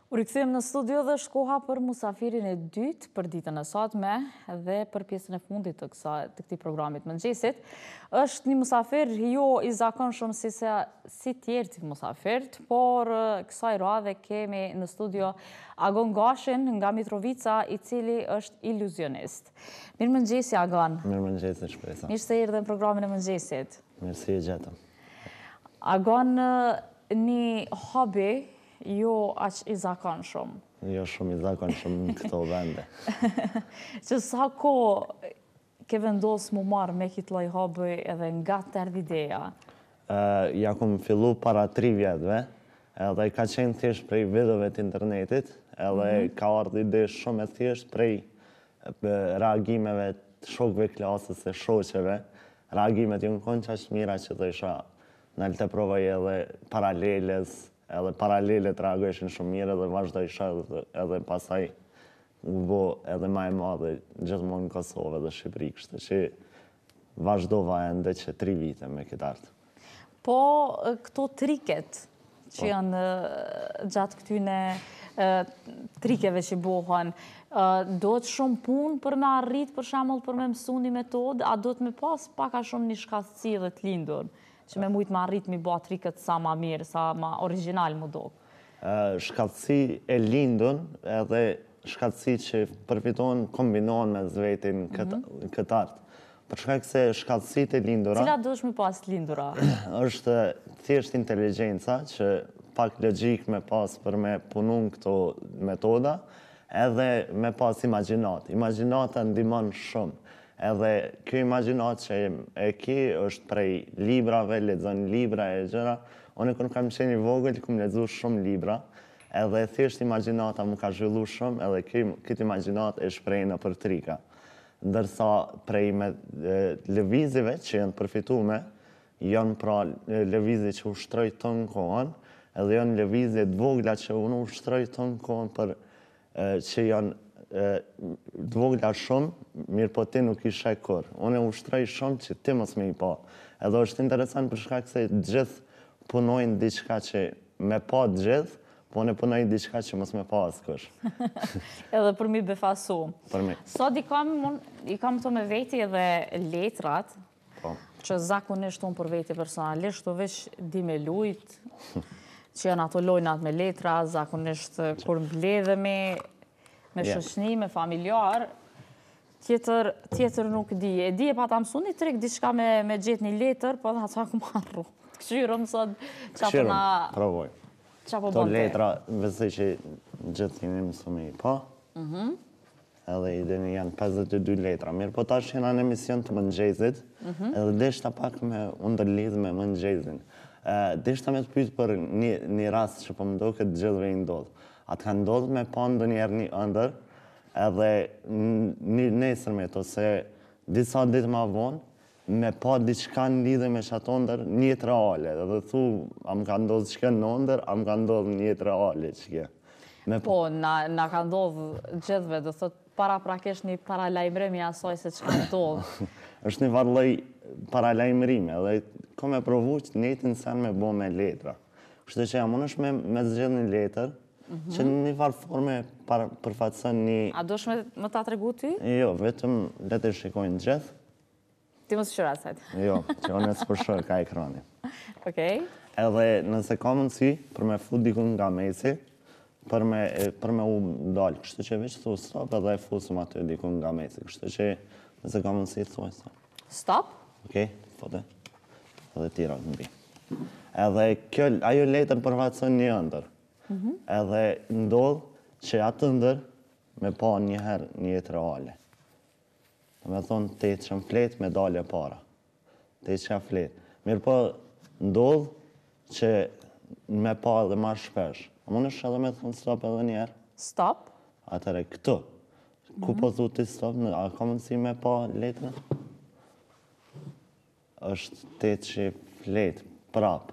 U rikëthyem në studio dhe është koha për musafirin e dytë për ditën e sotme dhe për pjesën e fundit të këtij programit mëngjesit. Është një musafir jo i zakonshëm si tjerë musafirët, por kësaj radhe kemi në studio Agon Gashin nga Mitrovica, i cili është iluzionist. Mirë mëngjesi, Agon. Mirë mëngjesi, Shpresa. Mirë se erdhe në programin e mëngjesit. Mirësi e gjetëm. Agon, një hobi jo aq i zakonshëm. Jo shumë i zakonshëm në këto vende. Që sa kohë ke vendosur mu marrë me këtë lloj hobi edhe nga të erdhi ideja? Ja kom fillu para 3 vjetëve, edhe ka qenë thjesht prej videove të internetit, edhe ka ardhur ide shumë e thjesht prej reagimeve të shokëve klasës e shoqeve. Reagimet ju në konë qaq mira që të isha në të provoj edhe paralelet reagojshin shumë mirë edhe vazhdojsha edhe pasaj u bo edhe ma e madhe gjithmonë në Kosovë dhe Shqipëri, kështë që vazhdova ende që 3 vite me këtë artë. Po, këto triket që janë gjatë këtyne trikeve që bohen, do të shumë punë për me arrit, për shembull për me mësu një metodë, a do të me pas paka shumë një shkatësi dhe të lindur, që me mujtë me arrit mi ba triket sa ma mirë, sa ma original mu do? Shkatësi e lindun edhe shkatësi që përfiton kombinohen me zvetin këtë artë. Për shkak se shkatësit e lindura... Cila do është me pas lindura? është thjesht inteligenca që pak logjik me pas për me punun këto metoda, edhe me pas imagjinat. Imagjinata ndihmon shumë. Edhe kjo imagjinat që e ki është prej librave, lexon libra e gjëra. Unë kur kam qenë i vogël, kam lexuar shumë libra, edhe thjesht imagjinata më ka zhvillu shumë, edhe këtë imagjinat e shpreh nëpër trika. Ndërsa prej me lëvizjeve që janë përfitume, janë pra lëvizje që ushtroj ton kohën, edhe janë lëvizje të vogla që unë ushtroj ton kohën për që janë të vogla shumë, mirë po ti nuk i shek kur. Unë e ushtroj shumë që ti mos me i pa. Edhe është interesant për shkak se gjithë punojnë diçka që me pa gjithë, po unë punoj diçka që mos me pa askush. Edhe për mi befasu. Për mi. Sot i kam të me veti edhe letrat, që zakonisht unë për veti personalisht, të veç di me lujt, që janë ato lojnat me letra, zakonisht kur mbledhemi, me shoqni, me familjar, tjetër nuk di. E di e pa ta mësu një trik, diçka me gjetë një letër, po dhe ata ku marru. Këshyrëm sot, Këshyrëm, provoj. Qa po To bënte? letra, vëzë që gjithë një mësu me i pa, edhe i dhe janë 52 letra. Mirë, po tash jena në emision të mëngjezit, edhe deshta pak me ndërlidh me mëngjezin. Deshta me të pyet për një rast që po më do këtë gjithëve i ndodhë. Atë ka ndodhë me pa ndonjëherë një ëndër, edhe një nesërmet, ose disa ditë ma vonë, me pa diçka në lidhe me qatë ëndër, një reale. Edhe thu, a më ka ndodhë që në ëndër, a më ka ndodhë një reale që ke. Po, na ka ndodhë gjithve, do thot para prakesh një paralajmërimi asoj se që ka ndodhë. është një varloj paralajmërimi, edhe ko me provu që netin sen me bo me letra. Kështë që jam unë është me zgjedh një letër, që një farë forme përfatësën një... A do shme më ta tregu ty? Jo, vetëm letër shikojnë gjithë. Ti më së qëra sajtë? Jo, që unë e së përshoj ka ekrani. Okej. Edhe nëse ka mundësi për me fut dikun nga mesi, për me u dalë. Kështë që veç thu stop edhe e fusëm aty dikun nga mesi. Kështë që nëse ka mundësi të thuaj stop. Stop? Okej, fote. Edhe tira të mbi. Edhe ajo letër përfatësën një ëndër. Edhe ndodhë që atë ëndër me pa njëherë një jetë reale. Me thonë, te që më fletë me dalje para. Te që më fletë. Mirë po, ndodhë që me pa edhe ma shpesh. A më nëshë edhe me thonë stop edhe njerë? Stop? Atëre, këtu. Ku po thu ti stop? A ka mundësi me pa letërën? është te që fletë prapë.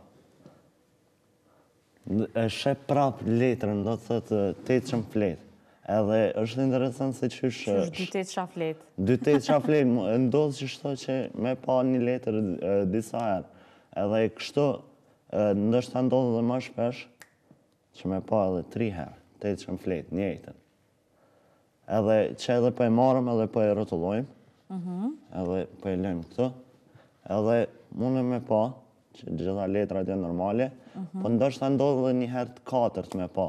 E shep prapë letrën, do të thëtë te që më fletë. Edhe është interesant se qysh... Qysh dy te që fletë? Dy te që fletë, ndodhë që shto që me pa një letër disa herë. Edhe kështu, ndështë ndodhë dhe më shpesh, që me pa edhe 3 herë, 8 që më fletë, njëjtën. Edhe që edhe po e marëm edhe po e rrotullojmë, edhe po e lëjmë këtu, edhe mune me pa, që gjitha letrat janë normale, po ndoshta ndodhë edhe njëherë të katërt me pa.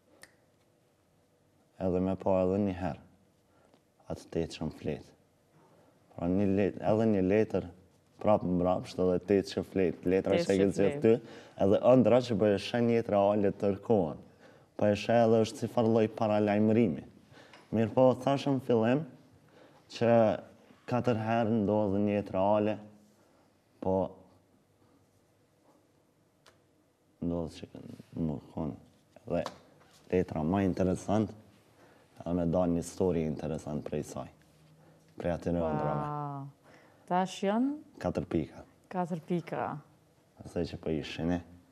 Edhe me pa edhe njëherë, atë 8 që më fletë. Pra edhe një letër, prapë mbrapsht edhe 8 që fletë, letra që e këtë gjithë ty, edhe ëndra që po e shen jetë reale tërkohen. Po e shen edhe është si farloj paralajmërimi. Mirë po, thashëm fillim që 4 herë ndodhë një jetë reale, po ndodhë që më konë edhe letra ma interesant, edhe me dalë një histori interesant prej saj, prej atyre ëndrave. Tash janë? 4 pika. 4 pika. Asaj që po ishin,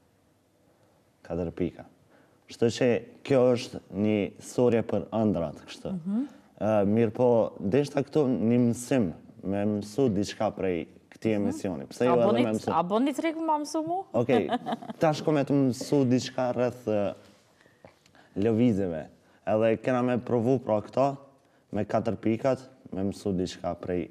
4 pika. Kështu që kjo është një historie për ëndrat, kështu. Mirë po, deshta këtu një mësim, me mësu diçka prej këti emisioni. Pse jo edhe me mësu? A boni trikë ma mësu mu? Okej, tash ko me të mësu diçka rreth lëvizjeve. Edhe kena me provu pra këta, me 4 pikat, me mësu diçka prej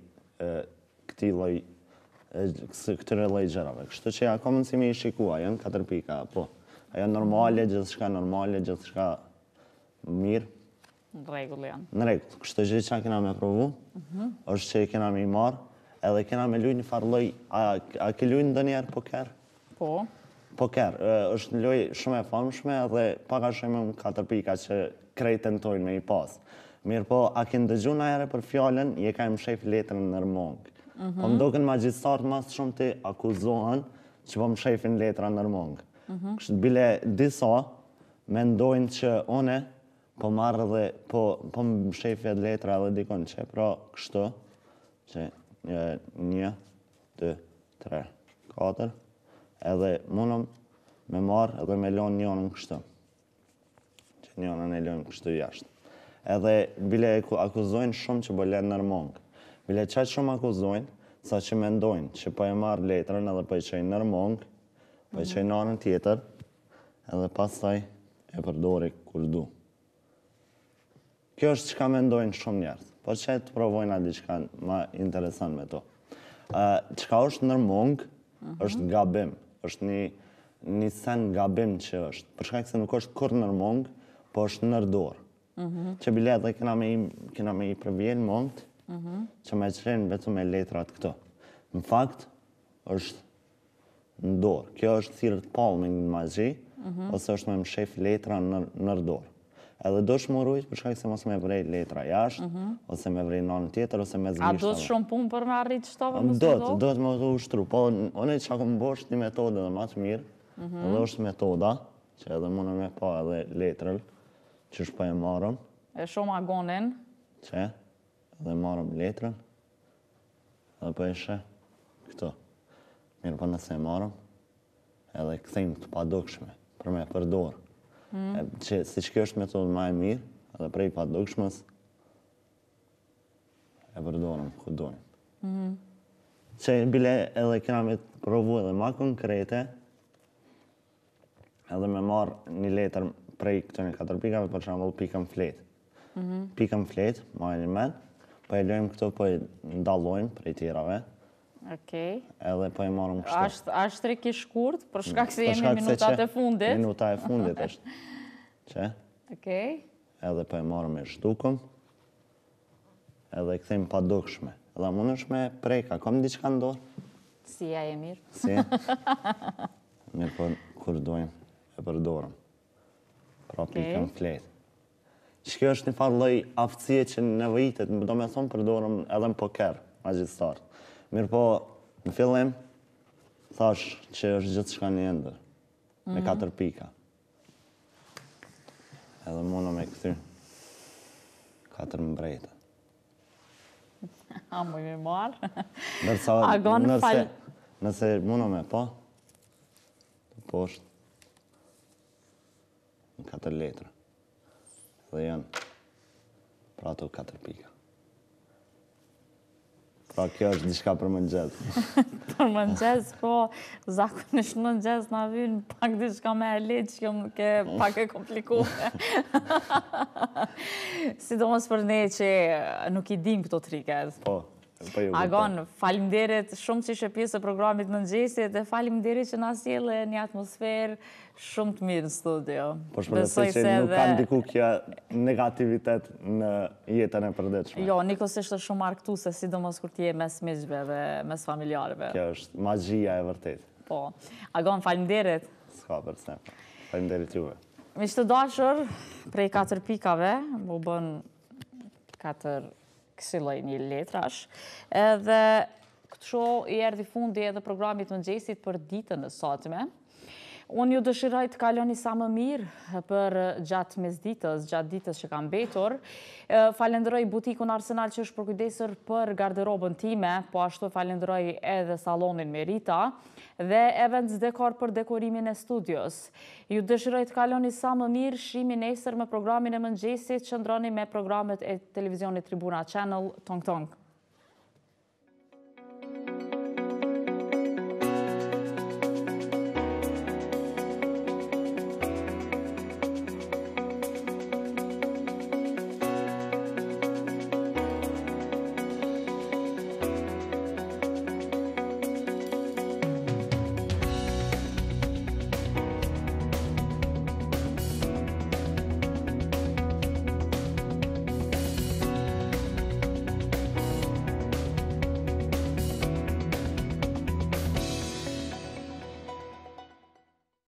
këtyre lloj gjërave. Kështu që ja ka mundësimi i shikua, janë 4 pika, po. A janë normale, gjithçka normale, gjithçka mirë. Në rregull janë. Në rregull. Kështu që çka kena me provu, është që kena me i marë, edhe kena me luaj një farë lloj, a ke luajë ndonjëherë poker? Po. Poker, është një lojë shumë e famshme edhe pak a shumë 4 pika që krejt tentojnë me i pas. Mirë po, a ke ndëgju najere për fjallën, je ka im shef letrën nërmong. Po më doken magjistartë mas shumë të akuzohen që po më shefin letra nërmong. Kështë bile disa mendojnë që one po marrë dhe po më shefjet letra edhe dikon që pra kështu që 1, 2, 3, 4 edhe mundëm me marrë edhe me lonë njënën kështu. Që njënën e lonë kështu jashtë. Edhe bile akuzojnë shumë që po lenë nërmongë. Bile qaqë shumë akuzojnë, sa që mendojnë që po e marrë letrën edhe po e qejnë nërmongë, po e qejnë anën tjetër, edhe pastaj e përdori kur du. Kjo është që ka mendojnë shumë njerës, po që të provojnë a diçka ma interesant me to. Që ka është nërmongë, është gabim, është një sen gabim që është, përshka këse nuk është kur nërmongë, po është nërdorë. Që bile edhe kena me i përvjen mongët, që me qenë vetëm me letrat këto. Në fakt, është në dorë. Kjo është thirët palming në magji, ose është me më shef letra në dorë. Edhe do shë më rujtë, përshka se mos me vrej letra jashtë, ose me vrej në tjetër, ose me zvishtave. A do të shumë punë për me arritë shtove më së do? Do të më të ushtru, po one që ako më bosh një metode dhe ma të mirë, edhe është metoda, që edhe më në me pa edhe letrën, që është pa e marëm. E shumë agonin. Që? Edhe marëm letrën, edhe po ishe këto. Mirë po nëse e marëm, edhe këthejmë të padukshme, për me përdorë. Që si që kjo është metodë ma e mirë, edhe prej padukshmës, e përdorëm ku dojmë. Që bile edhe kena me provu edhe ma konkrete, edhe me marë një letër prej këtëne 4 pikave, për shambull pikën fletë. Pikën fletë, ma e një men, po e lojmë këto, po e ndalojmë prej tjerave. Okej. Edhe po e marëm kështu. Ashtë trik i shkurt, për shkak se jemi minutat e fundit. Minuta e fundit është. Që? Okej. Edhe po e marëm e shtukëm, edhe këthejmë padukshme. Edhe mund është me prejka, kom diçka ndorë? Si ja e mirë. Si? Mirë po, kur dojmë, e përdorëm. Pra pikën fletë. Që kjo është një farë loj aftësie që nevojitet, do me thonë përdorëm edhe në poker, magjistarë. Mirë po, në fillim, thash që është gjithë shka një ndër, me 4 pika. Edhe mundë me këthy 4 mbrejta. A mu me marë? Nëse mundë me pa, të poshtë, në 4 letra. Dhe janë pra ato 4 pika. Pra kjo është diçka për mëngjes. Për mëngjes, po, zakonisht mëngjes na vjen pak diçka me e letë që ke pak e komplikume. Sidomos për ne që nuk i dim këto triket. Po ju Agon, faleminderit shumë që ishe pjesë e programit mëngjesit dhe faleminderit që na sjelle një atmosferë shumë të mirë në studio. Po shpresoj që nuk ka ndiku kjo negativitet në jetën e përditshme. Jo, nikosisht është shumë argëtuese, sidomos kur ti je mes miqve dhe mes familjarëve. Kjo është magjia e vërtet. Po. Agon, faleminderit. S'ka përse. Faleminderit juve. Miq të dashur, prej 4 pikave, u bën 4 këshilloj një letrash, edhe kështu i erdhi fundi edhe programit mëngjesit për ditën e sotme. Unë ju dëshiroj të kaloni sa më mirë për gjatë mesditës, gjatë ditës që kam mbetur. Falenderoj butikun Arsenal që është përkujdesur për garderobën time, po ashtu falenderoj edhe salonin Merita dhe Events Decor për dekorimin e studios. Ju dëshiroj të kaloni sa më mirë, shihemi nesër me programin e mëngjesit, qëndroni me programet e televizionit Tribuna Channel. Tong tong.